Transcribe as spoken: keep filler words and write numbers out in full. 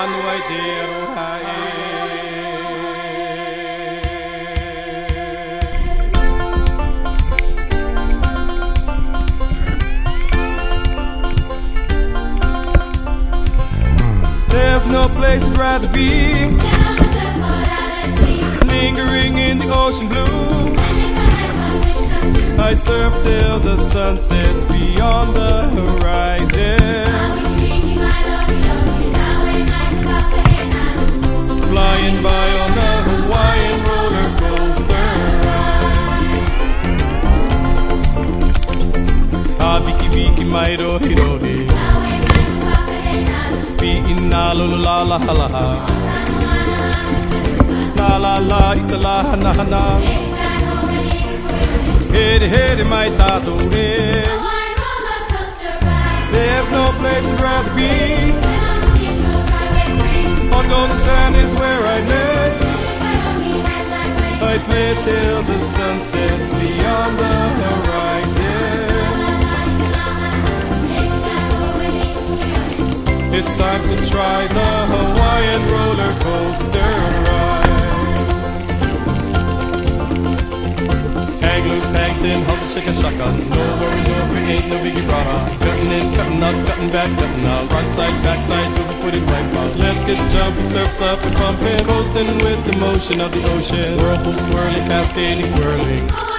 hanu ai te aroha e. There's no place I'd rather be, lingering in the ocean blue. I'd surf till the sun sets beyond the horizon, flying by on a Hawaiian roller coaster ride. Ah, viki viki mai rohi rohi, pi'ina lulu la la ha la ha, la la la ita la hana hana. Hede hede mai tato he. There's no place I'd rather be. On golden sand is where I lay. I'd play till the sun sets beyond the horizon. It's time to try the Hawaiian roller coaster ride. Hang loose, hang thin, hustle, shake a shotgun. No worry, no free, ain't no biggie brother. Cutting in, cutting out, cutting back, cutting out. Right side, back side, moving footed, right out. Let's get jumping, surfs up and pumping, coasting with the motion of the ocean. Whirlpool swirling, cascading, whirling.